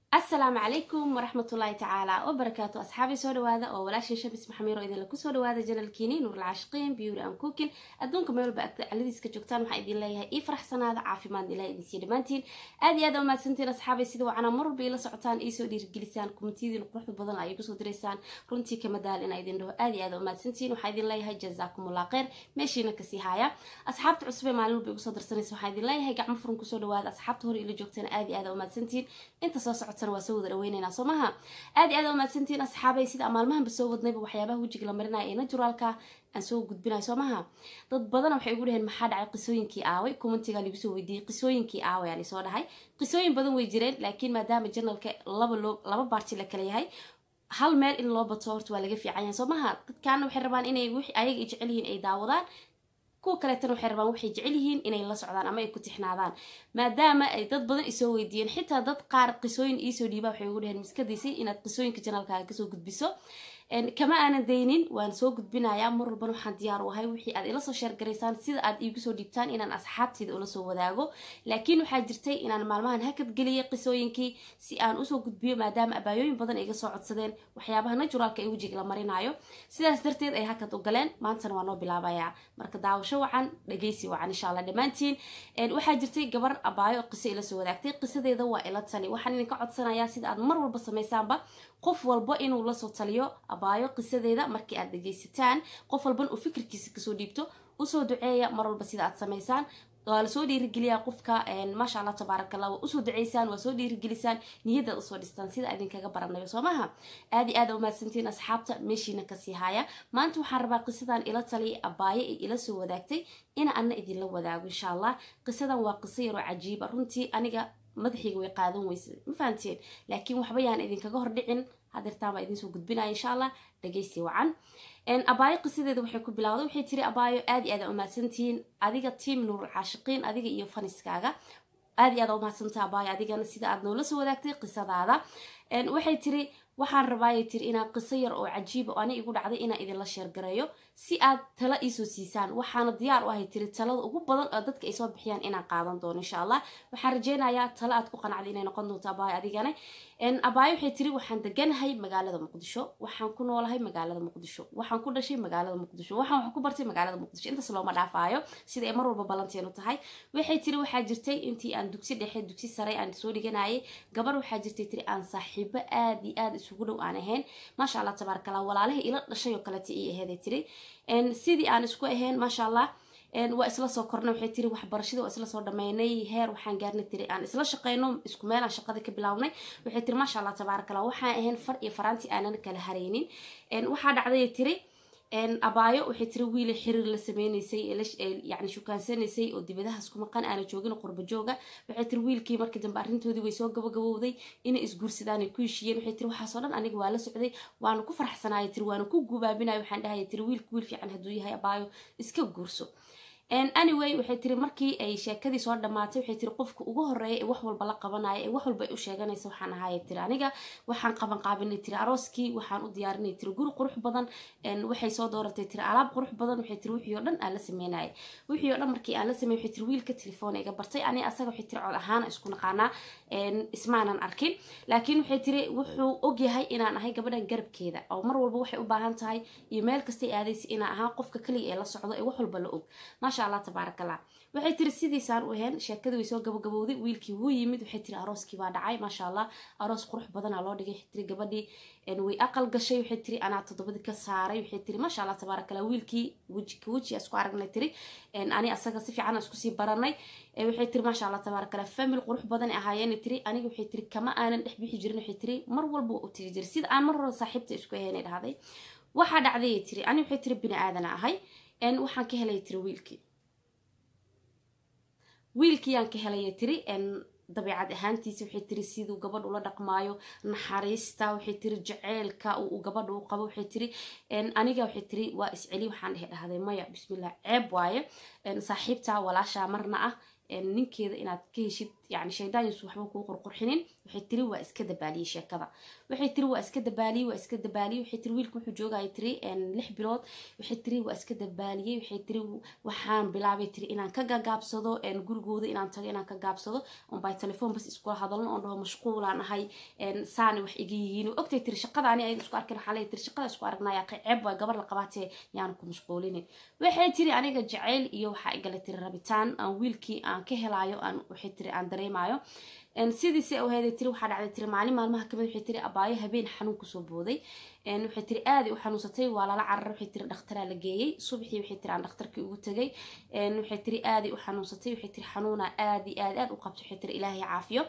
السلام عليكم ورحمة الله تعالى وبركاته أصحابي سو دوادا أو ولاش شمس محميرو إذا لكو سو دوادا جنال كيني نور العاشقين بيوري أم كوكين أدونكم ميول بأكد على ديسك جوكتان وحا إذن الله إفرح سنة هذا عافي مان إلهي إذن سيدي مانتين آدي آدو ما سنتين أصحابي سيدو عنا مر بيلا سعطان إيسو دير جلسان كومنتيدي نقرح ببضان أيكو سو دريسان رنتي كمدال إنا إذن له آدي آدو ما سنتين وحا إذن الله جزاكم الله خير ماشينا كسيحايا أصحاب تعصبي معلول بيقو صدر سنس وحا إذن الله قاع مفرنكو سو دوادا أصحاب تهوري إلي جوكتان آدي آدو ما سنتين انت سو سعطان واسو دروين somaha aad aad ma santiin asxaabay sida maalmahan basoo wadnayba waxyaabaha wajiga la marinayo ee naturalka aan soo gudbinayo somaha dad badan waxay ugu dhaheen maxaa dhacay qisooyinkii aaway commentiga lagu soo weydiiyay qisooyinkii aaway aan soo dhahay qisooyin badan way jireen laakiin maadaama channelka laba party la kala yahay hal meel in loo bato horta waa laga fiican yahay somaha dadkan waxay rabaan inay wixii ayaga jecel yihiin ay daawadaan kuwa kale tan waxay rabaan waxay jecel yihiin inay la socdaan ama ay ku tixnaadaan maadaama ay dad badan isoo weydiiyeen xitaa dad qaar qisooyin isoo dhiiba waxay ugu dhaheen miskadiisay inaad qisooyinka channelkaaga ka soo gudbiso kama aanan deynin waan soo gudbinayaa mar walba waxaan diyaar u ahay wixii aad ila soo share gareysaan sida aad iigu soo dhiibtaan inaan asxaabtayda ula soo wadaago laakiin waxaa jirtay inaan maalmahan hakad geliyay qisooyinkii si aan u soo gudbiyo maadaama abaayooyin badan iga soo codsadeen waxyaabaha naturalka ee wajiga la marinayo sidaas darteed ay hakad u galeen maantana waa noo bilaabayaa marka daawasho wacan dhageysi wacan insha Allah dhamaantiin waxaa jirtay gabar abaayo qiso ila soo wadaagtay qisadeeda waa ila tali waxaan idinka codsanayaa sida aad mar walba sameeysaanba qof walba inuu la soo taliyo abaayo qisadeeda markii aad dhageysataan qof walban uu fikirkiisa ka soo dhiibto u soo duceeya mar walba sida aad sameeysan waa la soo dhiirigeliyaa qofka ma sha Allah tabarakallah waa u soo duceysaan waa soo dhiirigelisaan niyada u soo dhistaan sida idin kaga baranayo Soomaha aad u mahadsantiin asxaabta meeshina ka sii haya maanta waxaan rabaa qisadan ila tali abaayo ila soo wadaagtay ina anna idin la wadaago insha Allah qisadan waa qiso yar oo cajiib runtii aniga madaxiga way qaadan weyse ma fahanteen laakiin waxba yaan idin kaga hor dhicin hadirtaan baa idin soo gudbinaa insha Allah dhageysi wacan abaayo qisadeeda waxay ku bilowday waxay tiri abaayo aad u mahadsantiin adiga team Nuur Caashiqiin adiga iyo faniskaaga aad u mahadsantaa abaayo adigana sida aad noola soo wadaagtay qisadaada waxay tiri waxaan rabaa tiri inaan qiso yar oo cajiib oo ani igu dhacday inaan idin la share gareeyo si aad tala isoo siisaan waxaan diyaar u ahay tiri talada ugu badan oo dadka ay soo bixiyaan inaan qaadan doono insha Allah waxaan rajeynayaa tala aad ku qanacday inay noqon doonto abaayo adigana abaayo waxay tiri waxaan deganahay magaalada Muqdisho waxaan ku noolahay magaalada Muqdisho waxaan ku dhashay magaalada Muqdisho waxaan wax ku bartay magaalada Muqdisho inta looma dhaafayo sida ay mar walba balanteenu tahay waxay tiri waxaa jirtay intii aan dugsi dhexe dugsi sare aan soo dhiganayay gabar waxaa jirtay tiri aan saaxiibo aad isugu dhow aan ahayn ma sha Allah tabarakallah walaalaha ila dhashay oo kale tii ahayd tiri sidii aan isku ahayn ma sha Allah waa isla soo kornay waxay tiri waxbarashada waa isla soo dhameynay heer waxaan gaarnay tiri aan isla shaqeyno isku meel aan shaqada ka bilawnay waxay tiri ma sha Allah tabarakallah waxaan ahayn far iyo faraanti aanan kala hareynin waxa dhacday tiri abaayo waxay tiri wiil xiriir la sameeynay yani shukaansanay oo dibadaha isku maqan aan joogin qurba jooga waxay tiri wiilkii markii dambe arintoodii way soo gabagabowday inay isguursadaan ay ku heshiyeen waxay tiri waxa soo dhan aniga waa la socday waan ku faraxsanaay tiri waan ku gubaabinaay waxaan dhahay tiri wiil fiican haduu yahay abaayo iska guurso anyway waxay tiri markii ay sheekadii soo dhamaatay waxay tiri qofka ugu horeeyay wax walba la qabanayo ee wax walba ay u sheeganayso waxaan ahaay tiri aniga waxaan qaban qaabinay tiri arooskii waxaan u diyaarinay tiri guri qurux badan waxay soo dooratay tiri alaab qurux badan waxay tiri wixii oo dhan aan la sameeyay wixii oo dhan markii aan la sameeyay waxay tiri wiilka telefoon iga bartay ani asaga waxay tiri cod ahaan isku naqaana ismaanan arkin laakiin waxay tiri wuxuu og yahay inaan ahay gabadhan garabkeeda oo mar walba waxay u baahan tahay iyo meel kasta ay aadaysi inaan ahaa qofka kaliya ee la socdo ee wax walba la og ma sha Allah tabarakallah waxay tiri sidii saan u ahayn sheekadu way soo gabagabowday wiilkii wuu yimid waxay tiri arooskii baa dhacay ma sha Allah aroos qurux badan loo dhigay waxay tiri gabadhii way aqal gashay waxay tiri ana todobadii ka saaray waxay tiri ma sha Allah tabarakallah wiilkii waji isku aragnay tiri ani asaga si fiican isku sii baranay waxay tiri ma sha Allah tabarakallah family qurux badan ahaayeen tiri aniga waxay tiri kama aanan dhex bixi jirin waxay tiri mar walba u tiri jir sida aan mar hore saaxiibta isku ahaynay dhahday waxa dhacday tiri ani waxay tiri bini aadan ahay waxaan ka helay tiri wiilkii aan ka helay tiri dabeecad ahaantiisa waxay tiri sidoo gabadh ula dhaqmaayo naxariista waxay tiri jaceelka uu gabadh u qabo waxay tiri aniga waxay tiri waa isceli waxaan dhahday maya bismillaah ceeb waaye saaxiibta walaasha marna ah ninkeeda inaad ka heshid يعني شيطان يسوح بكو قرقرحنين waxay tiri waa iska dabaaliye sheekada waxay tiri waa iska dabaaliye waxay tiri wiilku wuxuu joogay tiri 6 bilood waxay tiri waa iska dabaaliye waxay tiri waxaan bilaabay tiri inaan ka gaabsado gurigooda inaan tago inaan ka gaabsado on by telephone bas isku hadalno on dhaho mashquulaan ahay saani wax iga yihiin ogtay tiri shaqada ani ay isku arkin xalay tiri shaqada isku aragnaa ceeb waa gabar la qabatay yaan ku mashquulinin waxay tiri aniga jacayl iyo waxa igala tiri rabitaan aan wiilkii aan ka helaayo aan waxay tiri aan dareemayo sidii si oo heeday tiri waxa dhacday tiri maalmaha kamid waxay tiri abaayo habeen xanuun ku soo booday waxay tiri aad u xanuunsatay waa la carar waxay tiri dhakhtar la geeyay subaxii waxay tiri aan dhakhtarkii ugu tagay waxay tiri aad u xanuunsatay waxay tiri xanuuna aad u qabtay waxay tiri ilaahay caafiyo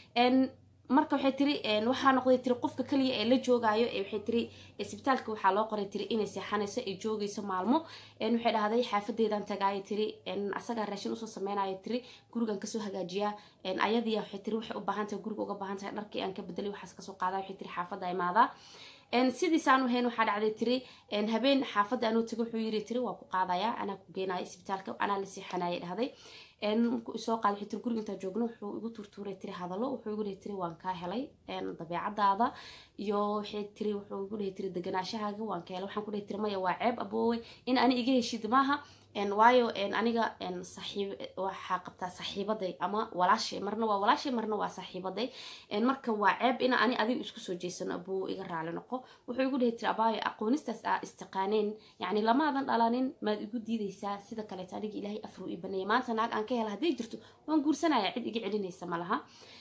marka waxay tiri waxa noqday tiri qofka kaliya ee la joogaayo ee waxay tiri isbitaalka waxa loo qoray tiri inay seexanayso ay joogayso maalmo waxay dhahday xaafadeedan tagaay tiri asaga raashin u soo sameeyay tiri gurigan ka soo hagaajiya ayadii waxay tiri waxay u baahan tahay guriga uga baahan tahay dharkii aan ka bedelay waxaas ka soo qaaday waxay tiri xaafada imaada sidii saan u heen waxa dhacday tiri habeen xaafada aanu tago wuxuu yiri tiri waa ku qaadaya ana ku geenay isbitaalka ana la seexanay dhahday soo qaad waxay tiri guriga inta joogno wuxuu igu turtuuray tiri hadalo wuxuu igu leeyahay tiri waan ka helay dabeecadaada iyo waxay tiri wuxuu igu leeyahay tiri deganaashahaaga waan ka helay waxaan ku leeyahay tiri maya waa ceeb aboowe in ani iga heshid maaha waayo aniga saaxiib waxa qabtaa saaxiibaday ama walaashay marna waa walaashay marna waa saaxiibaday marka waa ceeb in ani adiga isku soo jeesano aboo iga raali noqo wuxuu igu leeyahay tiri abaayo aqoonistaas istiqaaneen yani lamaadan dhalanin maad igu diidaysaa sida kale aniga ilaahay afru ibanay maanta naag aan ka helo haday jirto waan guursanaya cid iga celinaysa malaha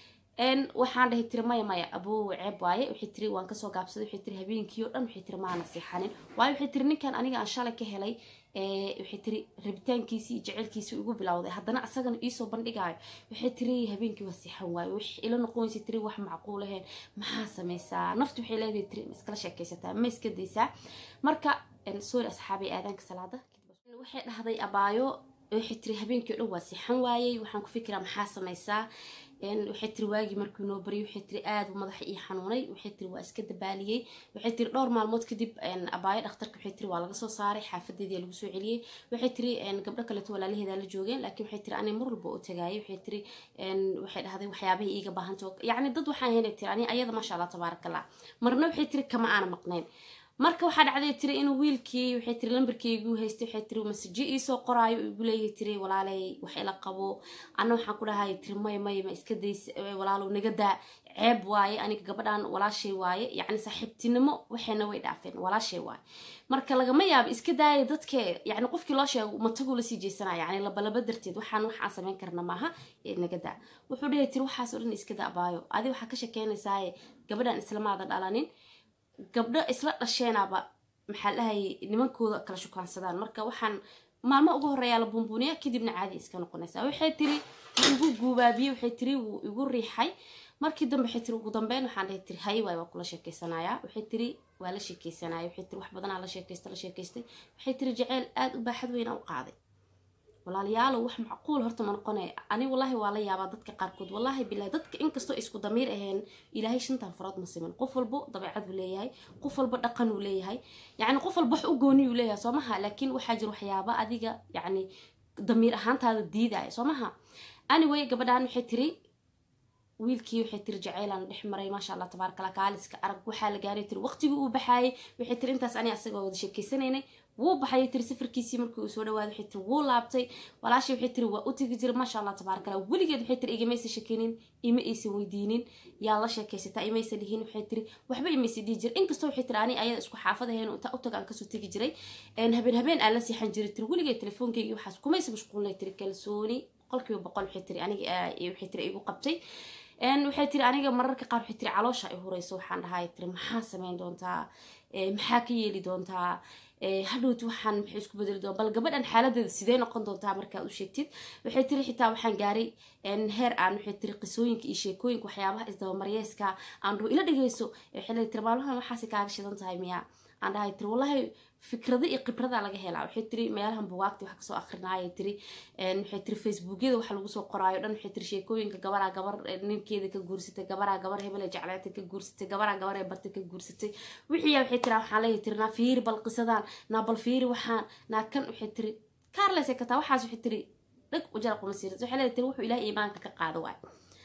waxaan dhahay tiri maya aboo ceeb waaye waxay tiri waan ka soo gaabsaday waxay tiri habeenkii oo dhan waxay tiri ma nasiixanin waayo waxay tiri ninkan aniga aan shalay ka helay waxay tiri rabitaankiisii jaceelkiisii ugu bilowday haddana asagana ii soo bandhigayo waxay tiri habeenkii waa siixan waaye wax ila noqonaysa tiri wax macquul ahayn maxaa samaysaa naftu waxay leedahay tiri iskala sheekaysataa ma iska daysaa marka sorry asxaabi aadaanka salaada waxay dhahday abaayo waxay tiri habeenkii oo dhan waa siixan waayay waxaan ku fikiraa maxaa samaysaa waxay tiri waagi markuu noo bari waxay tiri aad u madaxa ii xanuunay waxay tiri waa iska dabaaliyay waxay tiri dhowr maalmood kadib abaayo dhakhtarka waxay tiri waa laga soo saaray xaafadeedii lagu soo celiyay waxay tiri gabdho kale walaalaheeda la joogeen laakiin waxay tiri ani mar walba u tagayay waxay tiri waxay dhahday waxyaabaha iiga baahan tahay yani dad waxaan helay tiri ani ayada ma sha Allah tabarakallah marna waxay tiri kama aan maqnayn marka waxa dhacday tiri inuu wiilkii waxay tiri lambarkeygu haystay waxay tiri message ii soo qoraayo igu leeyahay tiri walaalay wax ila qabo ana waxaan ku dhahay tiri may ma iska days walaalow naga daa ceeb waaye aniga gabadhan walaashay waaye yani saaxiibtinimo waxayna way dhaafeen walaashay waaye marka laga ma yaab iska daay dadka yani qofkii loo sheego ma tagu la sii jeesanaa yani laba darteed waxaan sameyn karna maaha naga daa wuxuu dhahay tiri waxaas oo dhan iska daa baayo adi waxa ka sheekeynaysaa gabadhan islaamaada dhalanin gabdho isla dhasheenaba maxaa lahay nimankooda kala shukaansadaan marka waxaan maalmo ugu horeeyaa la buunbuuniya kadibna caadi iska noqonaysaa waxay tiri ugu guubaabiye waxay tiri wuu igu riixay markii dambe waxay tiri ugu dambeyn waxaan dhahay tiri hay waay waa kula sheekeysanayaa waxay tiri waa la sheekeysanaya waxay tiri wax badanaa la sheekaystay waxay tiri jaceyl aad u baaxad weyn u qaaday walaalayaal wax macquul horta ma noqonay ani wallahi waa la yaabaa dadka qaarkood wallahi billahi dadka inkastoo isku damiir ahayn ilaahay shantan farood ma siman qof walba dabeecad uu leeyahay qof walba dhaqan uu leeyahay yani qof walba wax u gooni uu leeyahay soomaha laakiin waxa jira waxyaabo adiga yani damiir ahaantaada diidaay soomaha anyway gabadhan waxay tiri wiilkii waxay tiri jaceylan dhex maray ma sha Allah tabarakallah kaaliska arag waxa la gaaray tiri waqtigii uu baxay waxay tiri intaas ani asaga wada sheekeysanayna wuu baxay tiri safarkiisii markii uu soo dhawaado waxay tiri wuu laabtay walaashi waxay tiri waa u tagi jiray ma sha Allah tabarakallah waligeed waxay tiri iimaysa sheekinin ima aysan weydiinin yaa la sheekaysataa iimaysa lihiin waxay tiri waxba iimaysa dhigi jiray inkastoo waxay tiri ani ayada isku xaafadaheen inta u tagaan ka soo tagi jiray habeen aan la siixan jiray tiri waligeed telefoonkeygii waxaas kumaysa mashquulnay tiri kalsooni qolkiiba boqol waxay tiri aniga waxay tiri igu qabtay waxay tiri aniga mararka qaar waxay tiri caloosha ay hurayso waxaan dhahay tiri maxaa sameyn doontaa maxaa ka yeeli doontaa hadhowt waxaan maxay isku bedeli doontaa bal gabadhan xaaladeeda sidee noqon doontaa markaad u sheegtid waxay tiri xitaa waxaan gaaray heer aan waxay tiri qisooyinka iyo sheekooyinka waxyaabaha isdabamaryeeska aan dhaho ila dhageyso waxay tiri maalmahan waxaasi kaaga shidan tahay miyaa aan dhahay tiri wallahi fikrada iyo khibrada laga helaa waxay tiri meelahan buugaagta wax ka soo akhrinaayo tiri waxay tiri facebookyada waxa lagu soo qoraayo dhan waxay tiri sheekooyinka gabar ninkeeda ka guursatay gabar hebel jacleetay ka guursatay gabar bartay ka guursatay wixii waxay tiri waxaan leeyahay tiri na fiir bal qisadan na bal fiir waxaan na kan waxay tiri carles ka taa waxaas waxay tiri dhag u jara qumasiirad waxay leedahay tiri wuxuu ilaahay iimaanka ka qaado waay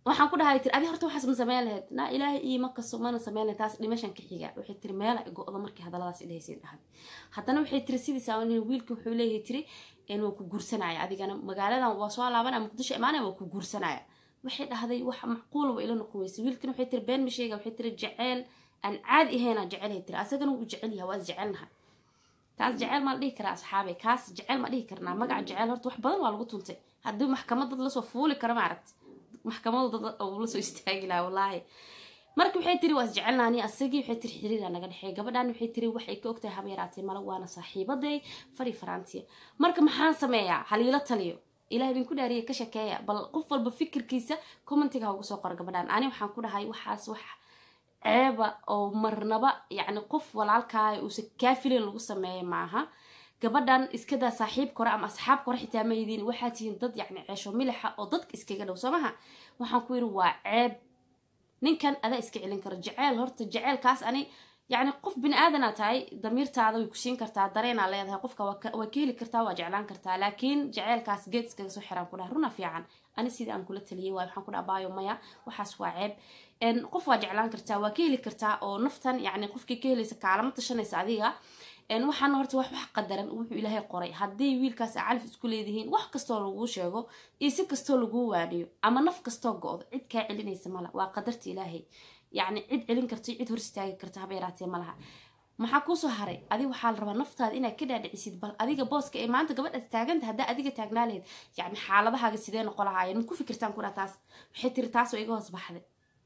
waxaan ku dhahay tir adi horta waxaas ma sameyn lahayd na ilaahay ii ma kaso mana sameyn lahayd taas dhimashan ka xiga waxay tiri meel ay go'do markii hadaladaas ilaahay dhahay haddana waxay tiri sidiisa aan wiilka wuxuu leeyahay tiri inuu ku guursanaayo adigana magaaladan waa soo laabanaa Muqdisho imaanay waa ku guursanaayo waxay dhahday wax macquul ah ila noqon weysa wiilkan waxay tiri been ma sheega waxay tiri jacayl aan caadi ahayn jacayl tiri asagana uu jacayl yahay waa jacaylnahay taas jacayl ma dhihi karaa asxaabay kaas jacayl ma dhihi karnaa magaca jacayl horta wax badan waa lagu tuntay haddii maxkamad dad la soo fuuli kara ma aragti maxkamadu dad oo la soo istaagi lahaa wallahi markii waxay tiri waas jecelnaani asagii waxay tiri xiriir naga dhaxay gabadhan waxay tiri waxay ka ogtahay habeeraatay mala waana saaxiibaday fari farantiya marka maxaan sameeyaa haliila taliyo ilaahay idin ku dhaariye ka shakeeya bal qof walba fikirkiisa commentiga ugu soo qor gabadhan ani waxaan ku dhahay waxaas wax ceeba oo marnaba yani qof walaalkaa uu si kaafilin lagu sameeyo maaha gabadhan iska daa saaxiib kore ama asxaab kore xitaa ma yidiin waxaa tihiin dad yani ceesho milixa oo dadka iskaga dhow soomaha waxaan ku yiri waa ceeb ninkan adaa iska celin karo jacayl horta jacaylkaas ani يعني قف بن آدنا تاي ضمير تاعو يكشين كرتا درينا على هذا قفك وكيل كرتا وجعلان كرتا لكن جعل كاس جيتس كسو حرام كلها رونا في عن أنا سيد أن كل تليه وحن كنا بايو ميا وحس وعيب إن قف وجعلان كرتا وكيل كرتا أو نفتن يعني قف كيل يسك على مطشان يساعديها إن وحن هرت وح قدرا وح إلهي قري هدي ويل كاس عارف كل ذهين وح كستول وشيء يسك كستول جوانيو أما نف كستول جود عد كعلني سملا وقدرت إلهي يعني عد علين كرتي عد هرستاي كرتها بيراتي مالها maxaa ku soo haray adiga waxa la rabaa naftaada inaad ka dhaadhicisid bal adiga booska ee maanta gabadha taagan hadda adiga taagnaaleed yani xaaladahaaga sidee noqon lahaayeen ku fikirtaan ku taas waxay tiri taas oo iga hoos baxday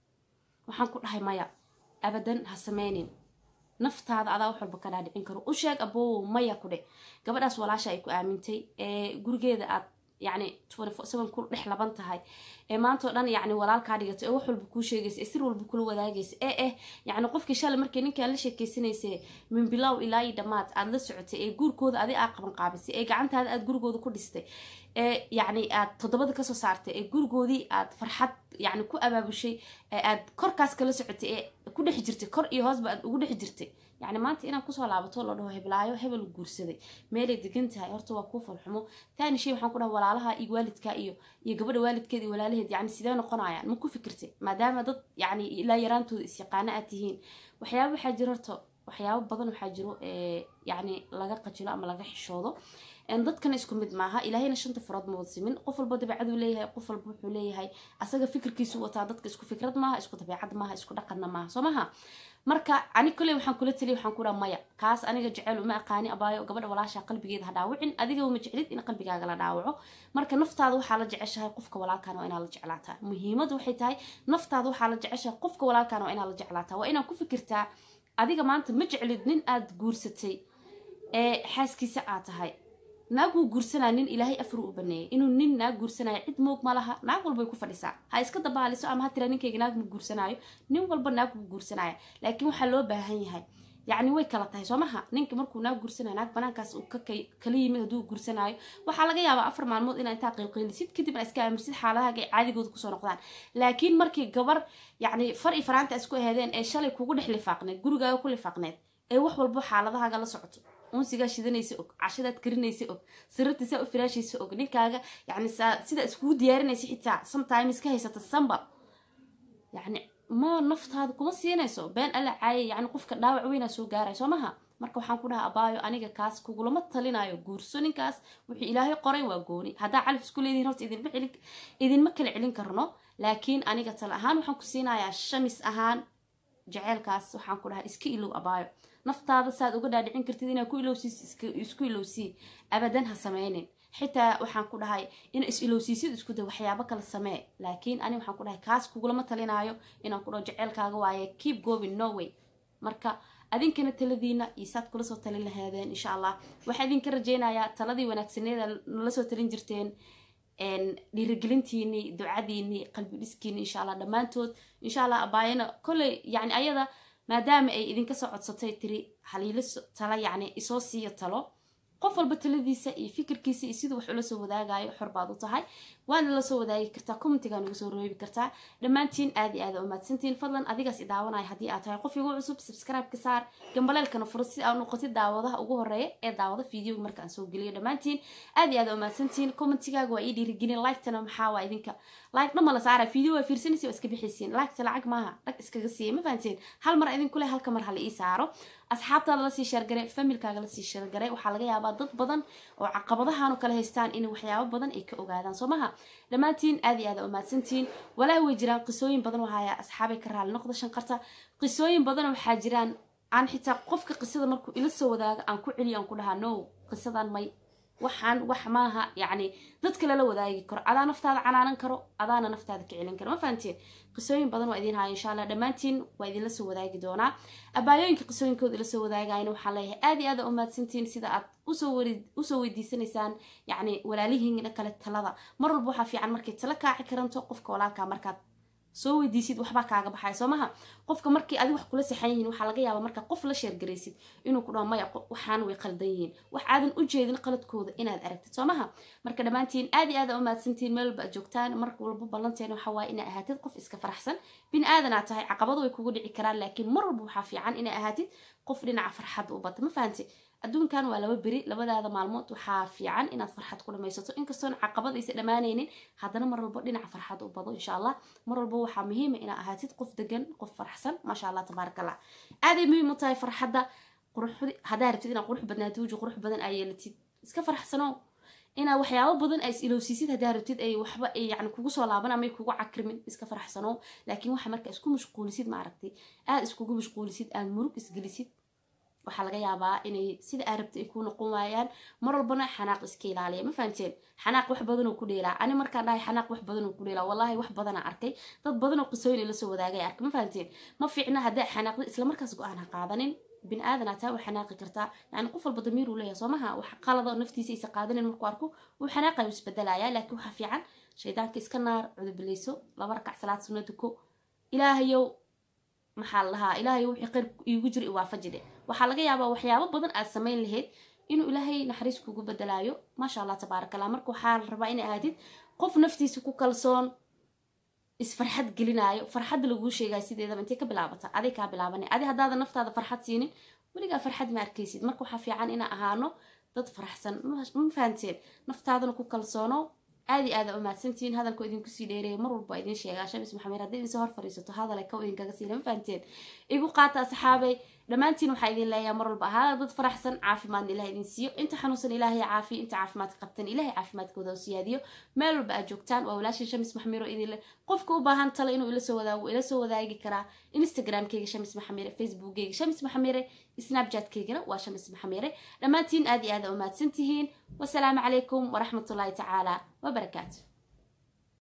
waxaan ku dhahay maya abadan ha sameeynin naftaada adaa wax walba ka dhaadhicin karo u sheeg aboo maya ku dheh gabadhaas walaasha ay ku aamintay ee gurigeeda aad يعني 24/7 كل رحلة بنتهاي ما أنتوا أنا يعني ولا الكاريجة أوحل بكل شيء جس يصير والبكل وذاجس يعني قف كشال مركين كان ليش كيسين يسي من بلاو إلى يدمات على سعتي جور كود أدي أقرب قابس قعنت هذا جور كود كل دستي يعني تضبط كسر صارتي جور كودي فرحت يعني كو أبا بشيء كركاس كل سعتي كل حجرتي كر يهاز بعد كل حجرتي يعني ما أنت أنا كسر لعبته الله هبلايو هبل الجرسدي مالي دقنتها يرتوا كوف الحمو ثاني شيء وحنقولها ولا لها يوالد كأيو يقبل والد كذي ولا له يعني سيدان قناعة يعني مو فكرتي ما دام ضد يعني لا يرانتو استقاناتهين وحياة حجرته وحياة بدن وحجرو يعني لقى قتلا أما لقى حشوده إن ضد كان يسكن مد معها إلى هنا شنت فراد موسمين قفل بدي بعدو ليه قفل بوحو ليه هاي أصلا فكر كيسو وتعدد كيسكو فكرة معها إسكو تبعد معها إسكو دقنا معها سماها marka ani kulay waxaan kula taliyo waxaan ku raamaya kaas aniga jecel uma aqaani abaayo gabadha walaasha qalbigeeda ha dhaawicin adiga uma jeclid in qalbigaaga la dhaawaco marka naftaada waxa la jeceshahay qofka walaalkaan waa inaad la jeclaataa muhiimadu waxay tahay naftaada waxa la jeceshahay qofka walaalkaan waa inaad la jeclaataa waa inaad ku fikirtaa adiga maanta ma jeclid nin aad guursatay ee xaaskiisa aad tahay naagu guursanaanin ilaahay afru u baneeyay inuu nin naag guursanaayo cid moog ma laha naag walba ku fadhisaa ha iska dabaaliso ama ha tira ninkayga naag ma guursanaayo nin walba naag ku guursanaayo laakiin waxa loo baahan yahay yani way kala tahay soomaha ninka markuu naag guursanaayo naag banaankaas uu ka kala yimid haduu guursanaayo waxa laga yaabaa 4 maalmood inaad inta qiilqiilisid kadib iska aamusid xaaladahaaga caadigooda ku soo noqdaan laakiin markii gabar yani far i faraanta isku aheedeen ee shalay kugu dhex lifaaqneed gurigaaga ku lifaaqneed ee wax walba xaaladahaaga la socoto unsiga shidanaysa og cashadaad karinaysa og sirrtiisa u firaashaysa og ninkaaga yani sida isku diyaarinaysa xitaa sometimes ka haysata samba yani ma naftaada kuma siinayso been alla caayay yani qofka dhaawac weyn soo gaaray soomaha marka waxaan ku dhahaa abaayo aniga kaas kugulama talinayo guurso ninkaas wixii ilaahay qoray waa gooni hadaa calif isku leedin horta idinma kala celin karno laakiin aniga tal ahaan waxaan ku siinayaa shamis ahaan jaceelkaas waxaan ku dhahaa iska ilow abaayo naftaada saad uga dhaadhicin kartid inaad ku isku ilowsi abadan ha sameeynin xitaa waxaan ku dhahay in is ilowsiisid isku day waxyaabo kala samee laakiin ani waxaan ku dhahay kaas kugulama talinaayo inaan ku dhaho jaceelkaaga waaye keep going no way marka adinkana taladiina isaad kula soo talin lahaadeen insha Allah waxaan idinka rajeynayaa taladii wanaagsaneeda nala soo talin jirteen dhiirigelintiini ducadiini qalbi dhiskiini insha Allah dhamaantood insha Allah abaayana kulay yani ayada maadaama ay idinka soo codsatay tiri haliilo tala yani isoo siiyo talo qof walba taladiisa iyo fikirkiisa iyo sidoo wax ula soo wadaagayo xorbaad u tahay waana la soo wadaagi kartaa commentiga nagu soo roobi kartaa dhamaantiin aad iyo aad u mahadsantiin fadlan adigaas i daawanay hadii aad tahay qof igu cusub subscribe ka saar gambaleelkana furo si aad noqotid daawadaha ugu horeeya ee daawada video marka aan soo geliyo dhamaantiin aad iyo aad u mahadsantiin commentigaaga waa ii dhiirigelin like-tana maxaa waa idinka like nama la saara video waa fiirsanaysi waa iska bixisiin like-ta lacag maaha dhag iskaga siiyay ma fahanteen hal mar idin kule halka mar hal ii saaro asxaabtaada la sii share garay familkaaga la sii share garay waxa laga yaabaa dad badan oo caqabadahan kala haystaan in waxyaabo badan ay ka ogaadaan Soomaha dhamaantiin aad iyo aad u mahadsantiin walaa way jiraan qisooyin badan waxa asxaabay ka raali noqdo shanqarta qisooyin badan waxa jiraan aan xitaa qofka qisada markuu ila soo wadaaga aan ku celiyo aan ku dhahaa no qisadan may waxaan wax maaha yani dad kale la wadaagi karo adaa naftaada canaanan karo adaana naftaada ka celin karo ma fahanteen qisooyin badan waa idin hayo insha Allah dhamaantiin waa idin la soo wadaagi doonaa abaayooyinka qisooyinkooda la soo wadaagayna waxa leeyahay aad iyo aad u mahadsantiin sida aad u soo weydiisanaysaan yani walaalihiin kale talada mar walba waxa fiican markay tala kaaci karanto qofka walaalka markaad soo weydiisid waxba kaaga baxay Soomaha qofka markii adiga wax kula saxan yihiin waxa laga yaabaa marka qof la share gareysid inuu ku dhaw maya waxaan way qaldan yihiin wax aadan u jeedin qaladkooda inaad aragtid Soomaha marka dhamaantiin aad iyo aad u mahadsantiin meel ba joogtaan marka walba ballanteena waxa waa inaad ahaatid qof iska faraxsan bin aadan aad tahay caqabado way kugu dhici karaan laakiin mar walba waxa fiican inaad ahaatid qof dhinaca farxad u bata ma fahanti adduunkan waa laba beri labadaada maalmood waxa fiican inaad farxad ku dhamaysato inkastoo caqabad aysan dhamaanaynin haddana mar walba dhinaca farxad u bado insha Allah mar walba waxa muhiim ah inaad ahaatid qof degan qof faraxsan ma sha Allah tabarakallah aad ay muhiim u tahay farxadda quruxda hadaa rabtid inaad qurux badnaato wajhi qurux badan ay yeelatid iska faraxsano ina waxyaabo badan ay ilowsiisid hadaa rabtid ay waxba ay yani kugu soo laaban ama kugu cakrimin iska faraxsano laakiin waxa marka isku mashquulisid ma aragtay aad iskugu mashquulisid aad murug isgelisid waxa laga yaabaa inay sida arabta ay ku noqon waayaan mar walbana xanaaq iska ilaaliya ma fahanteen xanaaq wax badan oo ku dheelaa ani markaan dhahay xanaaq wax badan oo ku dheelaa wallahi wax badan aan arkay dad badan oo qisooyin la soo wadaagay arkay ma fahanteen ma fiicna hadaa xanaaqda isla markaas go'aan ha qaadanin bin aadan ata wax xanaaqi kartaa yani qof walba damiir uu leeyahay Soomaha wax qalad oo naftiisa isa qaadanin markuu arko uu xanaaqay isbedelaaya laakiin waxa fiican shaydaanka iska naar cudublayso laba rakac salaad sunnada ku ilaahayow maxaa lahaa ilaahay wixii qeyb iigu jiri waafajide waxa laga yaabaa waxyaabo badan aad sameyn lahayd inuu ilaahay naxariis kugu bedelaayo ma sha Allah tabarakallah marka waxa la rabaa in aadid qof naftiisa ku kalsoon isfarxad gelinayo farxad lagu sheegay sideedaba intee ka bilaabata aday ka bilaabanay adi hadaada naftaada farxad siinin waliga farxad ma arkaysid marka waxa fiican in ahaano dad faraxsan ma fahanteen naftaadana ku kalsoono aad iyo aad u mahadsantiin hadalku idinku sii dheereeyay mar walba idin sheegaa Shamis Maxamed hadii idin soo hor fariisato hadalka ka idin kaga siina ma fahanteen igu qaata asxaabay dhamaantiin waxa idin leeyahay mar walba ahaa dad faraxsan caafimaad Ilaahay idin siiyo inta xanuunsan Ilaahay caafiyo inta caafimaad qabtan Ilaahay caafimaadkooda u siyaadiyo meel walba aad joogtaan waa walaashin Shamis Maxamed oo idin leh qofka u baahan talo inuu ila soo wadaagi karaa Instagram-kayga Shamis Maxamed Facebook-kayga Shamis Maxamed Snapchat-kayga waa Shamis Maxamed dhamaantiin aad iyo aad u mahadsantihiin wassalaamu calaykum wa rahmatullahi ta'ala wa barakatuh